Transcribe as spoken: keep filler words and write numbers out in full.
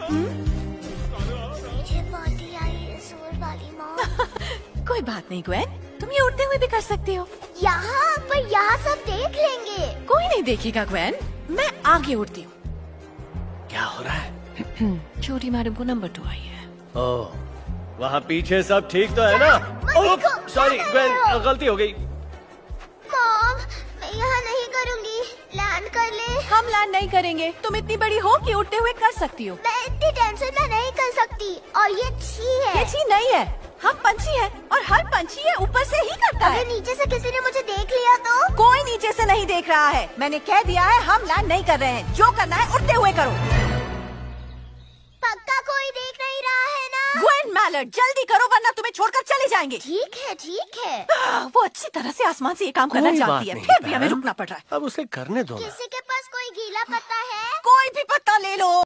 मुझे पार्टी आई है सुअर वाली माँ। कोई बात नहीं ग्वेन, तुम ये उड़ते हुए भी कर सकती हो। यहाँ पर यहाँ सब देख लेंगे। कोई नहीं देखेगा ग्वेन, मैं आगे उड़ती हूँ। क्या हो रहा है? छोटी मैडम को नंबर टू आई है। ओह, वहाँ पीछे सब ठीक तो है ना? ओह, सॉरी ग्वेन, गलती हो गई। मॉम, मैं यहाँ नहीं करूँगी। लैंड कर ले। हम लैंड नहीं करेंगे। तुम इतनी बड़ी हो कि उड़ते हुए कर सकती हो। मैं इतनी टेंशन में नहीं कर सकती। और ये छी है। ये छी नहीं है, हम पंछी हैं और हर पंछी ये ऊपर से ही करता है। अगर नीचे से किसी ने मुझे देख लिया तो? कोई नीचे से नहीं देख रहा है। मैंने कह दिया है हम लैंड नहीं कर रहे हैं। जो करना है उड़ते हुए करो। पक्का कोई देख नहीं रहा है ना? ग्वेन मैलर्ड, जल्दी करो वरना तुम्हें छोड़कर चले जाएंगे। ठीक है ठीक है। आह, वो अच्छी तरह से आसमान से ये काम करना कोई जानती बात है, नहीं, फिर भी हमें बहन। रुकना पड़ रहा है। अब उसे करने दो ना। किसी के पास कोई गीला पत्ता है? कोई भी पत्ता ले लो।